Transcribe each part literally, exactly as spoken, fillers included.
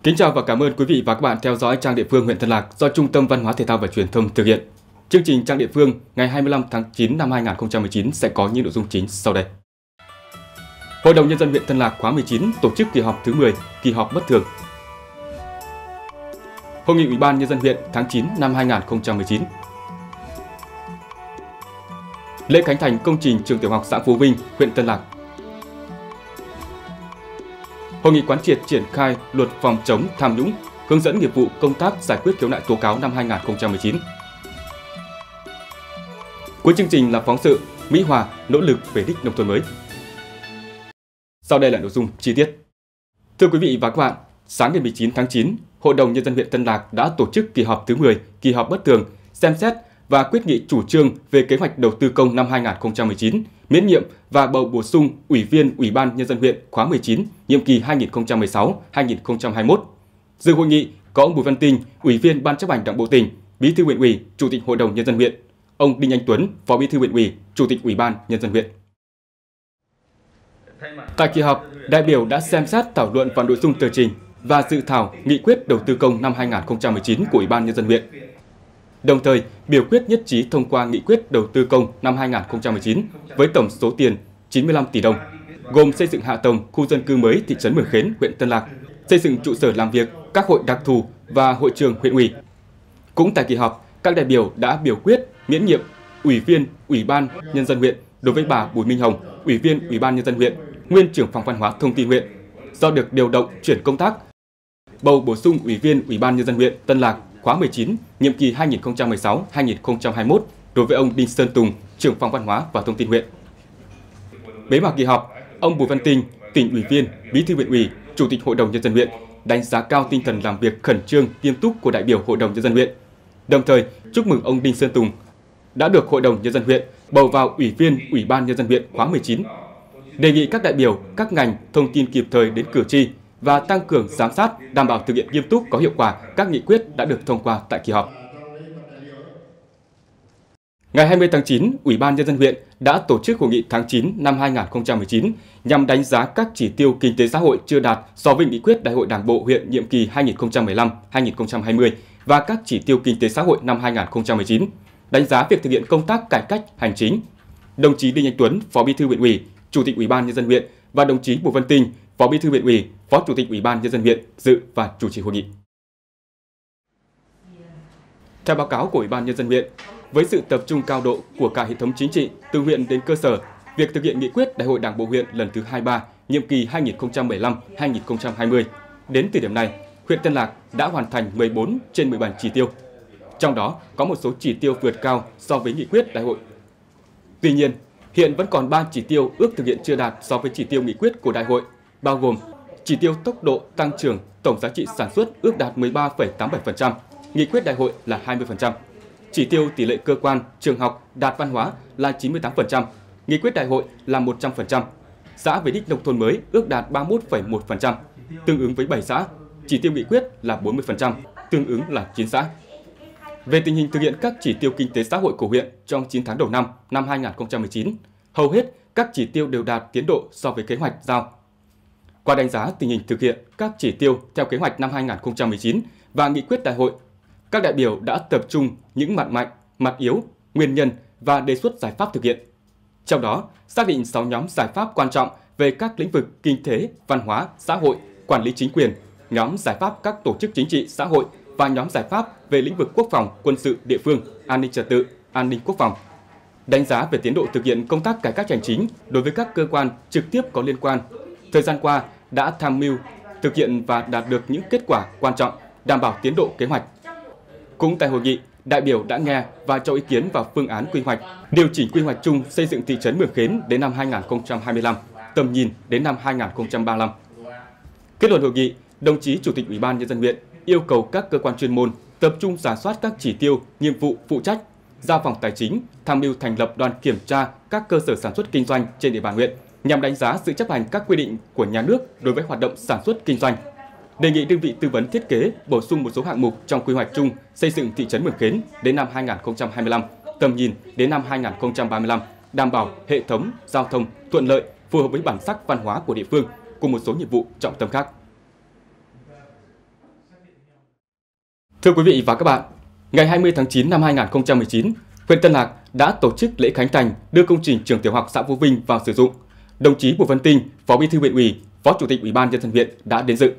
Kính chào và cảm ơn quý vị và các bạn theo dõi trang địa phương huyện Tân Lạc do Trung tâm Văn hóa Thể thao và Truyền thông thực hiện. Chương trình trang địa phương ngày hai mươi lăm tháng chín năm hai nghìn không trăm mười chín sẽ có những nội dung chính sau đây. Hội đồng Nhân dân huyện Tân Lạc khóa mười chín tổ chức kỳ họp thứ mười, kỳ họp bất thường. Hội nghị Ủy ban Nhân dân huyện tháng chín năm hai nghìn không trăm mười chín. Lễ khánh thành công trình trường tiểu học xã Phú Vinh, huyện Tân Lạc. Hội nghị quán triệt triển khai luật phòng chống tham nhũng, hướng dẫn nghiệp vụ công tác giải quyết khiếu nại tố cáo năm hai nghìn không trăm mười chín. Cuối chương trình là phóng sự Mỹ Hòa nỗ lực về đích nông thôn mới. Sau đây là nội dung chi tiết. Thưa quý vị và các bạn, sáng ngày mười chín tháng chín, Hội đồng Nhân dân huyện Tân Lạc đã tổ chức kỳ họp thứ mười, kỳ họp bất thường, xem xét và quyết nghị chủ trương về kế hoạch đầu tư công năm hai nghìn không trăm mười chín, miễn nhiệm và bầu bổ sung Ủy viên Ủy ban Nhân dân huyện khóa mười chín, nhiệm kỳ hai nghìn không trăm mười sáu đến hai nghìn không trăm hai mươi mốt. Dự hội nghị có ông Bùi Văn Tinh, Ủy viên Ban chấp hành Đảng bộ tỉnh, Bí thư huyện ủy, Chủ tịch Hội đồng Nhân dân huyện, ông Đinh Anh Tuấn, Phó Bí thư huyện ủy, Chủ tịch Ủy ban Nhân dân huyện. Tại kỳ họp, đại biểu đã xem xét thảo luận vào nội dung tờ trình và dự thảo nghị quyết đầu tư công năm hai nghìn không trăm mười chín của Ủy ban Nhân dân huyện. Đồng thời, biểu quyết nhất trí thông qua nghị quyết đầu tư công năm hai nghìn không trăm mười chín với tổng số tiền chín mươi lăm tỷ đồng, gồm xây dựng hạ tầng khu dân cư mới thị trấn Mường Khến, huyện Tân Lạc, xây dựng trụ sở làm việc các hội đặc thù và hội trường huyện ủy. Cũng tại kỳ họp, các đại biểu đã biểu quyết miễn nhiệm Ủy viên Ủy ban Nhân dân huyện đối với bà Bùi Minh Hồng, Ủy viên Ủy ban Nhân dân huyện, nguyên trưởng phòng văn hóa thông tin huyện, do được điều động chuyển công tác. Bầu bổ sung Ủy viên Ủy ban Nhân dân huyện Tân Lạc khóa mười chín, nhiệm kỳ hai nghìn không trăm mười sáu đến hai nghìn không trăm hai mươi mốt đối với ông Đinh Sơn Tùng, trưởng phòng văn hóa và thông tin huyện. Bế mạc kỳ họp, ông Bùi Văn Tinh, tỉnh ủy viên, Bí thư huyện ủy, Chủ tịch Hội đồng Nhân dân huyện đánh giá cao tinh thần làm việc khẩn trương, nghiêm túc của đại biểu Hội đồng Nhân dân huyện. Đồng thời, chúc mừng ông Đinh Sơn Tùng đã được Hội đồng Nhân dân huyện bầu vào Ủy viên Ủy ban Nhân dân huyện khóa mười chín. Đề nghị các đại biểu, các ngành thông tin kịp thời đến cử tri và tăng cường giám sát, đảm bảo thực hiện nghiêm túc có hiệu quả các nghị quyết đã được thông qua tại kỳ họp. Ngày hai mươi tháng chín, Ủy ban Nhân dân huyện đã tổ chức hội nghị tháng chín năm hai nghìn không trăm mười chín nhằm đánh giá các chỉ tiêu kinh tế xã hội chưa đạt so với nghị quyết Đại hội Đảng bộ huyện nhiệm kỳ hai nghìn không trăm mười lăm đến hai nghìn không trăm hai mươi và các chỉ tiêu kinh tế xã hội năm hai nghìn không trăm mười chín, đánh giá việc thực hiện công tác cải cách hành chính. Đồng chí Đinh Anh Tuấn, Phó Bí thư huyện ủy, Chủ tịch Ủy ban Nhân dân huyện và đồng chí Bùi Văn Tinh, Phó Bí thư huyện ủy, Phó Chủ tịch Ủy ban Nhân dân huyện dự và chủ trì hội nghị. Theo báo cáo của Ủy ban Nhân dân huyện, với sự tập trung cao độ của cả hệ thống chính trị từ huyện đến cơ sở, việc thực hiện nghị quyết Đại hội Đảng bộ huyện lần thứ hai mươi ba, nhiệm kỳ hai nghìn không trăm mười lăm đến hai nghìn không trăm hai mươi, đến thời điểm này, huyện Tân Lạc đã hoàn thành mười bốn trên mười bảy chỉ tiêu. Trong đó có một số chỉ tiêu vượt cao so với nghị quyết đại hội. Tuy nhiên, hiện vẫn còn ba chỉ tiêu ước thực hiện chưa đạt so với chỉ tiêu nghị quyết của đại hội, bao gồm chỉ tiêu tốc độ tăng trưởng tổng giá trị sản xuất ước đạt mười ba phẩy tám mươi bảy phần trăm, nghị quyết đại hội là hai mươi phần trăm. Chỉ tiêu tỷ lệ cơ quan, trường học đạt văn hóa là chín mươi tám phần trăm, nghị quyết đại hội là một trăm phần trăm. Xã về đích nông thôn mới ước đạt ba mươi mốt phẩy một phần trăm, tương ứng với bảy xã, chỉ tiêu nghị quyết là bốn mươi phần trăm, tương ứng là chín xã. Về tình hình thực hiện các chỉ tiêu kinh tế xã hội của huyện trong chín tháng đầu năm năm hai nghìn không trăm mười chín, hầu hết các chỉ tiêu đều đạt tiến độ so với kế hoạch giao. Qua đánh giá tình hình thực hiện các chỉ tiêu theo kế hoạch năm hai nghìn không trăm mười chín và nghị quyết đại hội, các đại biểu đã tập trung những mặt mạnh, mặt yếu, nguyên nhân và đề xuất giải pháp thực hiện. Trong đó, xác định sáu nhóm giải pháp quan trọng về các lĩnh vực kinh tế, văn hóa, xã hội, quản lý chính quyền, nhóm giải pháp các tổ chức chính trị, xã hội và nhóm giải pháp về lĩnh vực quốc phòng, quân sự địa phương, an ninh trật tự, an ninh quốc phòng. Đánh giá về tiến độ thực hiện công tác cải cách hành chính đối với các cơ quan trực tiếp có liên quan. Thời gian qua đã tham mưu, thực hiện và đạt được những kết quả quan trọng, đảm bảo tiến độ kế hoạch. Cũng tại hội nghị, đại biểu đã nghe và cho ý kiến vào phương án quy hoạch, điều chỉnh quy hoạch chung xây dựng thị trấn Mường Khến đến năm hai nghìn không trăm hai mươi lăm, tầm nhìn đến năm hai nghìn không trăm ba mươi lăm. Kết luận hội nghị, đồng chí Chủ tịch Ủy ban Nhân dân huyện yêu cầu các cơ quan chuyên môn tập trung rà soát các chỉ tiêu, nhiệm vụ phụ trách, giao phòng tài chính tham mưu thành lập đoàn kiểm tra các cơ sở sản xuất kinh doanh trên địa bàn huyện nhằm đánh giá sự chấp hành các quy định của nhà nước đối với hoạt động sản xuất kinh doanh. Đề nghị đơn vị tư vấn thiết kế bổ sung một số hạng mục trong quy hoạch chung xây dựng thị trấn Mường Khến đến năm hai nghìn không trăm hai mươi lăm, tầm nhìn đến năm hai nghìn không trăm ba mươi lăm, đảm bảo hệ thống giao thông thuận lợi, phù hợp với bản sắc văn hóa của địa phương cùng một số nhiệm vụ trọng tâm khác. Thưa quý vị và các bạn, ngày hai mươi tháng chín năm hai nghìn không trăm mười chín, huyện Tân Lạc đã tổ chức lễ khánh thành đưa công trình trường tiểu học xã Phú Vinh vào sử dụng. Đồng chí Bùi Văn Tinh, Phó Bí thư huyện ủy, Phó Chủ tịch Ủy ban Nhân dân huyện đã đến dự.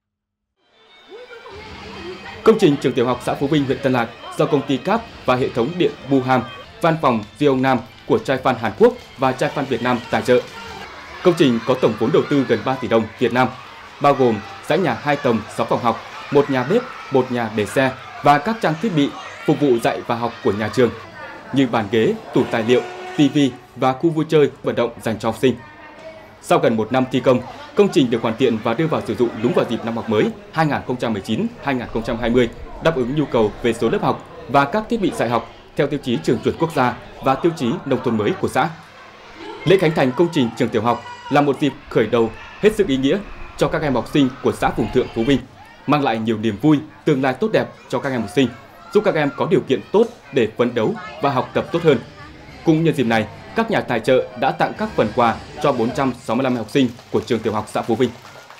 Công trình trường tiểu học xã Phú Vinh, huyện Tân Lạc do công ty cáp và hệ thống điện Buham, văn phòng Jeong Nam của Trai-Fan Hàn Quốc và Trai-Fan Việt Nam tài trợ. Công trình có tổng vốn đầu tư gần ba tỷ đồng Việt Nam, bao gồm dãy nhà hai tầng, sáu phòng học, một nhà bếp, một nhà để xe và các trang thiết bị phục vụ dạy và học của nhà trường như bàn ghế, tủ tài liệu, tivi và khu vui chơi vận động dành cho học sinh. Sau gần một năm thi công, công trình được hoàn thiện và đưa vào sử dụng đúng vào dịp năm học mới hai nghìn không trăm mười chín hai nghìn không trăm hai mươi, đáp ứng nhu cầu về số lớp học và các thiết bị dạy học theo tiêu chí trường chuẩn quốc gia và tiêu chí nông thôn mới của xã. Lễ khánh thành công trình trường tiểu học là một dịp khởi đầu hết sức ý nghĩa cho các em học sinh của xã vùng thượng Phú Vinh, mang lại nhiều niềm vui, tương lai tốt đẹp cho các em học sinh, giúp các em có điều kiện tốt để phấn đấu và học tập tốt hơn. Cũng nhân dịp này, các nhà tài trợ đã tặng các phần quà cho bốn trăm sáu mươi lăm em học sinh của trường tiểu học xã Phú Vinh.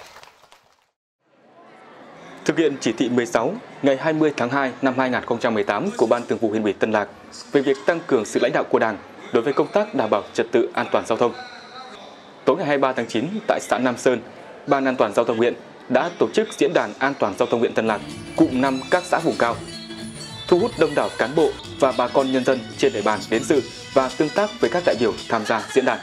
Thực hiện chỉ thị mười sáu ngày hai mươi tháng hai năm hai nghìn không trăm mười tám của Ban Thường vụ Huyện ủy Tân Lạc về việc tăng cường sự lãnh đạo của Đảng đối với công tác đảm bảo trật tự an toàn giao thông. Tối ngày hai mươi ba tháng chín tại xã Nam Sơn, Ban An toàn giao thông huyện đã tổ chức diễn đàn an toàn giao thông huyện Tân Lạc cụm năm các xã vùng cao, thu hút đông đảo cán bộ và bà con nhân dân trên địa bàn đến dự và tương tác với các đại biểu tham gia diễn đàn.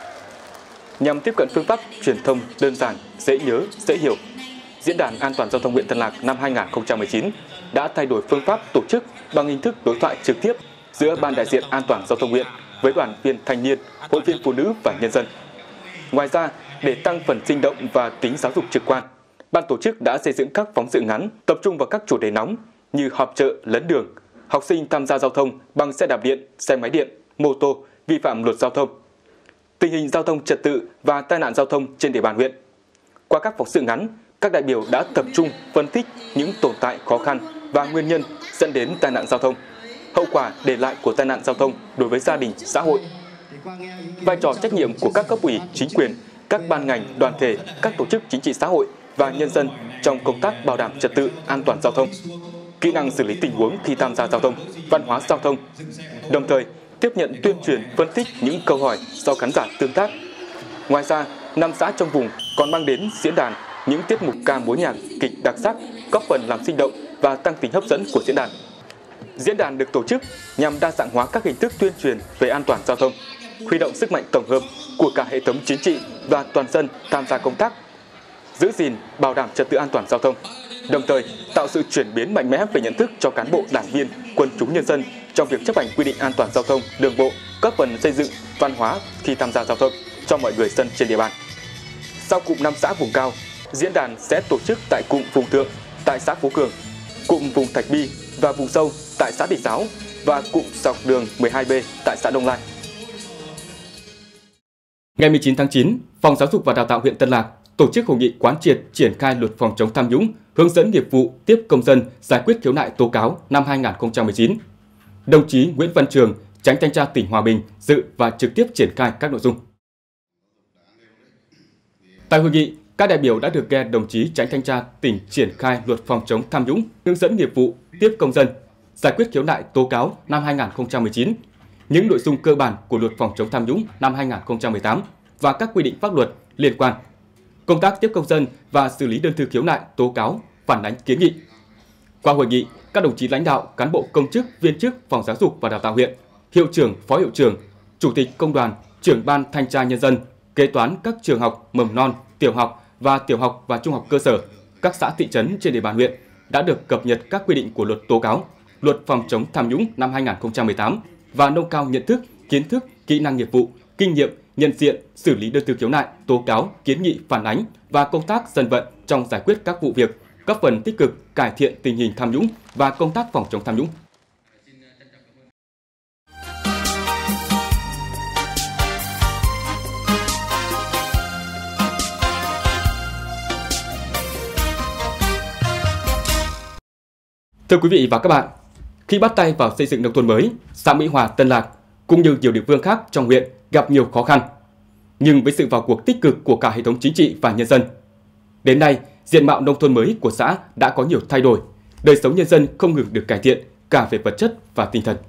Nhằm tiếp cận phương pháp truyền thông đơn giản, dễ nhớ, dễ hiểu, Diễn đàn An toàn giao thông huyện Tân Lạc năm hai nghìn không trăm mười chín đã thay đổi phương pháp tổ chức bằng hình thức đối thoại trực tiếp giữa Ban đại diện An toàn giao thông huyện với đoàn viên thanh niên, hội viên phụ nữ và nhân dân. Ngoài ra, để tăng phần sinh động và tính giáo dục trực quan, ban tổ chức đã xây dựng các phóng sự ngắn tập trung vào các chủ đề nóng như họp chợ lấn đường, học sinh tham gia giao thông bằng xe đạp điện, xe máy điện, mô tô, vi phạm luật giao thông, tình hình giao thông trật tự và tai nạn giao thông trên địa bàn huyện. Qua các phóng sự ngắn, các đại biểu đã tập trung phân tích những tồn tại khó khăn và nguyên nhân dẫn đến tai nạn giao thông, hậu quả để lại của tai nạn giao thông đối với gia đình, xã hội, vai trò trách nhiệm của các cấp ủy, chính quyền, các ban ngành, đoàn thể, các tổ chức chính trị xã hội và nhân dân trong công tác bảo đảm trật tự an toàn giao thông, kỹ năng xử lý tình huống khi tham gia giao thông, văn hóa giao thông, đồng thời tiếp nhận tuyên truyền phân tích những câu hỏi do khán giả tương tác. Ngoài ra, năm xã trong vùng còn mang đến diễn đàn những tiết mục ca múa nhạc, kịch đặc sắc, góp phần làm sinh động và tăng tính hấp dẫn của diễn đàn. Diễn đàn được tổ chức nhằm đa dạng hóa các hình thức tuyên truyền về an toàn giao thông, huy động sức mạnh tổng hợp của cả hệ thống chính trị và toàn dân tham gia công tác, giữ gìn, bảo đảm trật tự an toàn giao thông, đồng thời tạo sự chuyển biến mạnh mẽ về nhận thức cho cán bộ, đảng viên, quần chúng nhân dân trong việc chấp hành quy định an toàn giao thông đường bộ, góp phần xây dựng văn hóa khi tham gia giao thông cho mọi người dân trên địa bàn. Sau cụm năm xã vùng cao, diễn đàn sẽ tổ chức tại cụm vùng thượng tại xã Phú Cường, cụm vùng Thạch Bi và vùng sâu tại xã Định Giáo và cụm dọc đường mười hai B tại xã Đông Lai. Ngày mười chín tháng chín, Phòng Giáo dục và Đào tạo huyện Tân Lạc tổ chức hội nghị quán triệt triển khai luật phòng chống tham nhũng, hướng dẫn nghiệp vụ tiếp công dân giải quyết khiếu nại tố cáo năm hai nghìn không trăm mười chín. Đồng chí Nguyễn Văn Trường, Chánh Thanh tra tỉnh Hòa Bình dự và trực tiếp triển khai các nội dung. Tại hội nghị, các đại biểu đã được nghe đồng chí Chánh Thanh tra tỉnh triển khai luật phòng chống tham nhũng, hướng dẫn nghiệp vụ tiếp công dân giải quyết khiếu nại tố cáo năm hai nghìn không trăm mười chín, những nội dung cơ bản của luật phòng chống tham nhũng năm hai nghìn không trăm mười tám và các quy định pháp luật liên quan, công tác tiếp công dân và xử lý đơn thư khiếu nại tố cáo, phản ánh kiến nghị. Qua hội nghị, các đồng chí lãnh đạo, cán bộ công chức, viên chức Phòng Giáo dục và Đào tạo huyện, hiệu trưởng, phó hiệu trưởng, chủ tịch công đoàn, trưởng ban thanh tra nhân dân, kế toán các trường học mầm non, tiểu học và tiểu học và trung học cơ sở, các xã thị trấn trên địa bàn huyện đã được cập nhật các quy định của luật tố cáo, luật phòng chống tham nhũng năm hai nghìn không trăm mười tám và nâng cao nhận thức, kiến thức, kỹ năng nghiệp vụ, kinh nghiệm, nhận diện, xử lý đơn thư khiếu nại, tố cáo, kiến nghị, phản ánh và công tác dân vận trong giải quyết các vụ việc, góp phần tích cực cải thiện tình hình tham nhũng và công tác phòng chống tham nhũng. Thưa quý vị và các bạn, khi bắt tay vào xây dựng nông thôn mới, xã Mỹ Hòa, Tân Lạc cũng như nhiều địa phương khác trong huyện gặp nhiều khó khăn. Nhưng với sự vào cuộc tích cực của cả hệ thống chính trị và nhân dân, đến nay diện mạo nông thôn mới của xã đã có nhiều thay đổi, đời sống nhân dân không ngừng được cải thiện cả về vật chất và tinh thần.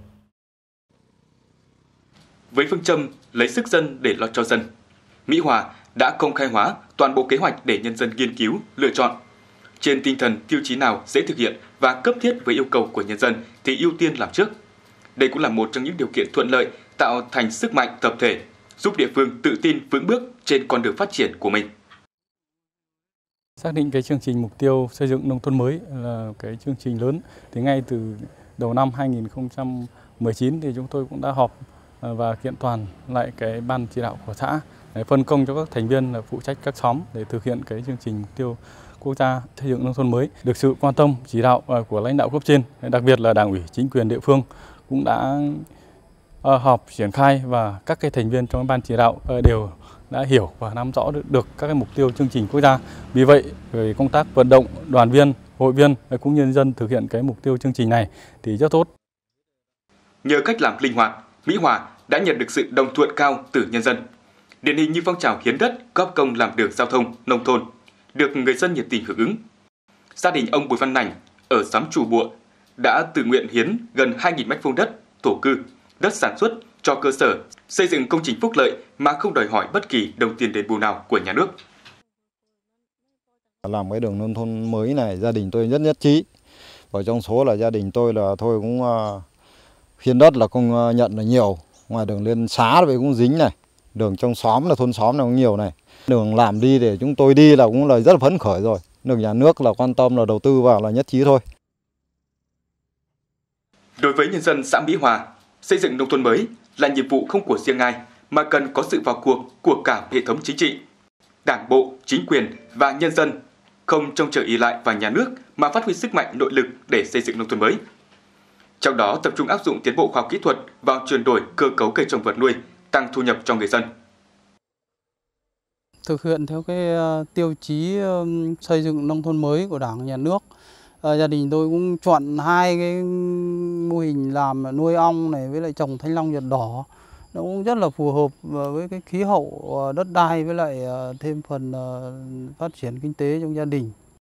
Với phương châm lấy sức dân để lo cho dân, Mỹ Hòa đã công khai hóa toàn bộ kế hoạch để nhân dân nghiên cứu, lựa chọn. Trên tinh thần tiêu chí nào dễ thực hiện và cấp thiết với yêu cầu của nhân dân thì ưu tiên làm trước. Đây cũng là một trong những điều kiện thuận lợi tạo thành sức mạnh tập thể, giúp địa phương tự tin vững bước trên con đường phát triển của mình. Xác định cái chương trình mục tiêu xây dựng nông thôn mới là cái chương trình lớn, thì ngay từ đầu năm hai nghìn không trăm mười chín thì chúng tôi cũng đã họp và kiện toàn lại cái ban chỉ đạo của xã, để phân công cho các thành viên là phụ trách các xóm để thực hiện cái chương trình mục tiêu quốc gia xây dựng nông thôn mới. Được sự quan tâm chỉ đạo của lãnh đạo cấp trên, đặc biệt là Đảng ủy, chính quyền địa phương cũng đã họp triển khai, và các cái thành viên trong ban chỉ đạo đều đã hiểu và nắm rõ được các cái mục tiêu chương trình quốc gia. Vì vậy, về công tác vận động đoàn viên, hội viên cũng như nhân dân thực hiện cái mục tiêu chương trình này thì rất tốt. Nhờ cách làm linh hoạt, Mỹ Hòa đã nhận được sự đồng thuận cao từ nhân dân. Điển hình như phong trào hiến đất, góp công làm đường giao thông nông thôn được người dân nhiệt tình hưởng ứng. Gia đình ông Bùi Văn Nành ở xóm Trù Bụa đã tự nguyện hiến gần hai nghìn mét vuông đất thổ cư, đất sản xuất cho cơ sở xây dựng công trình phúc lợi mà không đòi hỏi bất kỳ đồng tiền đền bù nào của nhà nước. Làm cái đường nông thôn mới này, gia đình tôi rất nhất trí. Và trong số là gia đình tôi là thôi cũng uh, hiến đất là không uh, nhận là nhiều. Ngoài đường lên xá vậy cũng dính này, đường trong xóm là thôn xóm là cũng nhiều này. Đường làm đi để chúng tôi đi là cũng là rất là phấn khởi rồi. Đường nhà nước là quan tâm là đầu tư vào là nhất trí thôi. Đối với nhân dân xã Mỹ Hòa, xây dựng nông thôn mới là nhiệm vụ không của riêng ai, mà cần có sự vào cuộc của cả hệ thống chính trị, đảng bộ, chính quyền và nhân dân, không trông chờ ỷ lại vào nhà nước mà phát huy sức mạnh nội lực để xây dựng nông thôn mới. Trong đó tập trung áp dụng tiến bộ khoa học kỹ thuật vào chuyển đổi cơ cấu cây trồng vật nuôi, tăng thu nhập cho người dân. Thực hiện theo cái tiêu chí xây dựng nông thôn mới của Đảng, nhà nước, à, gia đình tôi cũng chọn hai cái mô hình làm nuôi ong này với lại trồng thanh long ruột đỏ. Nó cũng rất là phù hợp với cái khí hậu đất đai, với lại thêm phần phát triển kinh tế trong gia đình.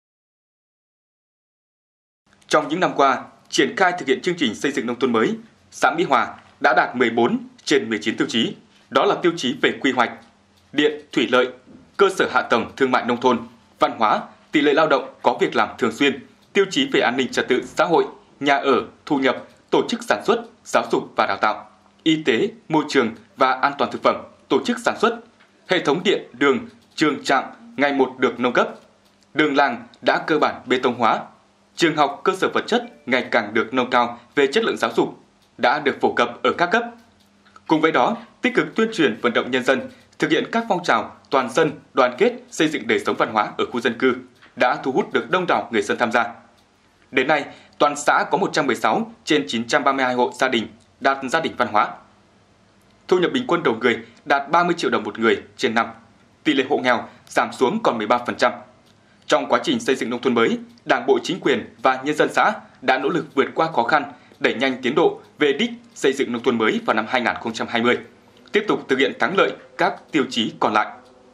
Trong những năm qua, triển khai thực hiện chương trình xây dựng nông thôn mới, xã Mỹ Hòa đã đạt mười bốn trên mười chín tiêu chí. Đó là tiêu chí về quy hoạch, điện, thủy lợi, cơ sở hạ tầng thương mại nông thôn, văn hóa, tỷ lệ lao động có việc làm thường xuyên, tiêu chí về an ninh trật tự xã hội, nhà ở, thu nhập, tổ chức sản xuất, giáo dục và đào tạo, y tế, môi trường và an toàn thực phẩm, tổ chức sản xuất, hệ thống điện, đường, trường trạm ngày một được nâng cấp, đường làng đã cơ bản bê tông hóa, trường học cơ sở vật chất ngày càng được nâng cao về chất lượng giáo dục, đã được phổ cập ở các cấp. Cùng với đó, tích cực tuyên truyền vận động nhân dân thực hiện các phong trào toàn dân đoàn kết xây dựng đời sống văn hóa ở khu dân cư đã thu hút được đông đảo người dân tham gia. Đến nay, toàn xã có một trăm mười sáu trên chín trăm ba mươi hai hộ gia đình đạt gia đình văn hóa. Thu nhập bình quân đầu người đạt ba mươi triệu đồng một người trên năm. Tỷ lệ hộ nghèo giảm xuống còn mười ba phần trăm. Trong quá trình xây dựng nông thôn mới, Đảng bộ, chính quyền và nhân dân xã đã nỗ lực vượt qua khó khăn, đẩy nhanh tiến độ về đích xây dựng nông thôn mới vào năm hai nghìn không trăm hai mươi, tiếp tục thực hiện thắng lợi các tiêu chí còn lại.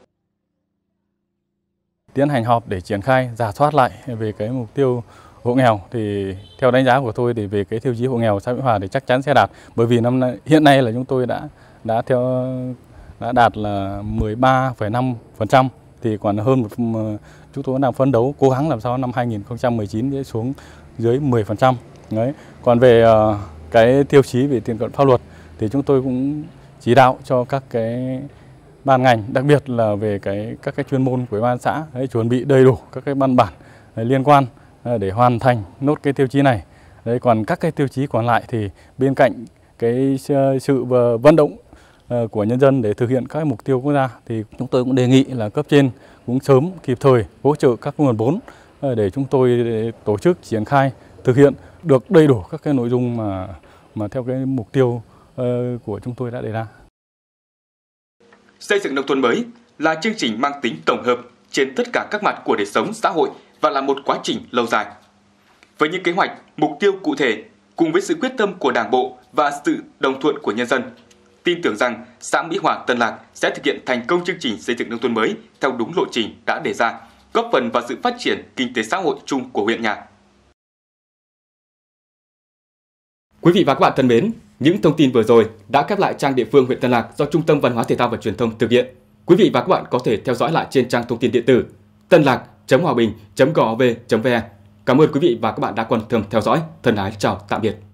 Tiến hành họp để triển khai, rà soát lại về cái mục tiêu hộ nghèo, thì theo đánh giá của tôi thì về cái tiêu chí hộ nghèo xã Mỹ Hòa thì chắc chắn sẽ đạt, bởi vì năm nay, hiện nay là chúng tôi đã đã theo đã đạt là mười ba phẩy năm phần trăm, thì còn hơn một chúng tôi đang phấn đấu cố gắng làm sao năm hai nghìn không trăm mười chín sẽ xuống dưới mười phần trăm. Đấy. Còn về uh, cái tiêu chí về tiền cận pháp luật thì chúng tôi cũng chỉ đạo cho các cái ban ngành, đặc biệt là về cái các cái chuyên môn của ban xã đấy, chuẩn bị đầy đủ các cái văn bản đấy, liên quan để hoàn thành nốt cái tiêu chí này. Đấy, còn các cái tiêu chí còn lại thì bên cạnh cái sự vận động của nhân dân để thực hiện các mục tiêu quốc gia thì chúng tôi cũng đề nghị là cấp trên cũng sớm kịp thời hỗ trợ các nguồn vốn để chúng tôi tổ chức triển khai thực hiện được đầy đủ các cái nội dung mà mà theo cái mục tiêu của chúng tôi đã đề ra. Xây dựng nông thôn mới là chương trình mang tính tổng hợp trên tất cả các mặt của đời sống xã hội và là một quá trình lâu dài. Với những kế hoạch, mục tiêu cụ thể cùng với sự quyết tâm của Đảng bộ và sự đồng thuận của nhân dân, tin tưởng rằng xã Mỹ Hòa, Tân Lạc sẽ thực hiện thành công chương trình xây dựng nông thôn mới theo đúng lộ trình đã đề ra, góp phần vào sự phát triển kinh tế xã hội chung của huyện nhà. Quý vị và các bạn thân mến, những thông tin vừa rồi đã khép lại trang địa phương huyện Tân Lạc do Trung tâm Văn hóa Thể thao và Truyền thông thực hiện. Quý vị và các bạn có thể theo dõi lại trên trang thông tin điện tử tân lạc chấm hòa bình chấm gov chấm vn. Cảm ơn quý vị và các bạn đã quan tâm theo dõi. Thân ái chào tạm biệt.